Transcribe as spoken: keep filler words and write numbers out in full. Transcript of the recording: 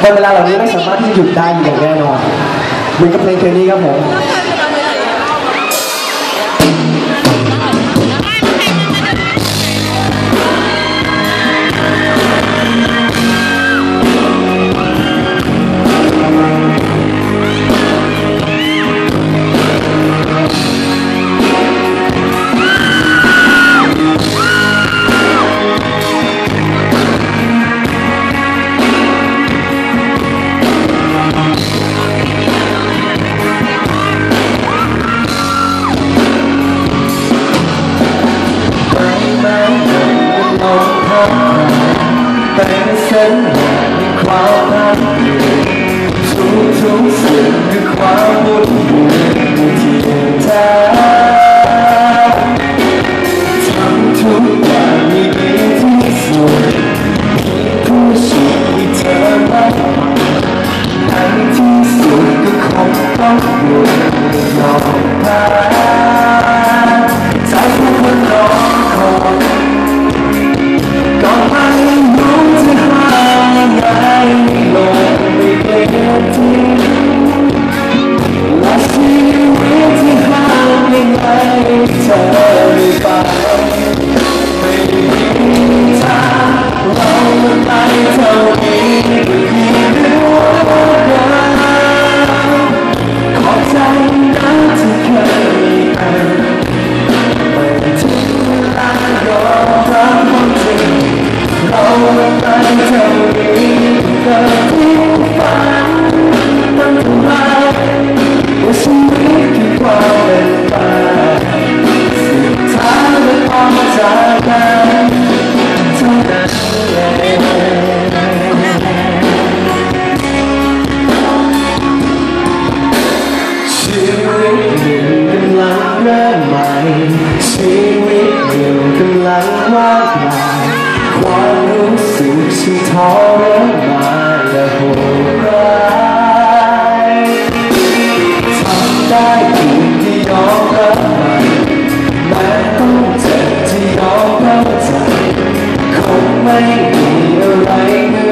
วันเวลาเหล่านี้ไม่สามารถที่จะหยุดได้อย่างแน่นอนเหมือนกับเพลงเพลงนี้ครับผมเป็นเส้นแห่งความรักทุกทุกสิ่งคือความวุ่นวายที่แท้ทำทุกอย่างให้ดีที่สุดผู้ช่วยเธอรักในที่สุดก็คงต้องหยุดยอมแพ้ใจผู้คนรอคอยก็ไม่รู้จะหายังไงลงไม่เก็บทิ้งและชีวิตที่หายังไงเธอไม่ไปไม่มีทางเราไปเท่านี้ไม่มีเรื่องราวขอบใจนะที่เคยเป็นไม่ถึงเวลายอมรับความจริงเราไปเท่านี้เกิดที่ฝันตั้งแต่ว่าชีวิตคือความเป็นไปสุดท้ายก็ต้องจากกันเท่านั้นเองชีวิตหนึ่งกำลังเริ่มใหม่ชีวิตหนึ่งกำลังว่างเปล่าความรู้สึกที่ทรมานและโหดร้ายทำได้เพียงที่ยอมรับมันแม้ต้องเจ็บที่ยอมเข้าใจคงไม่มีอะไร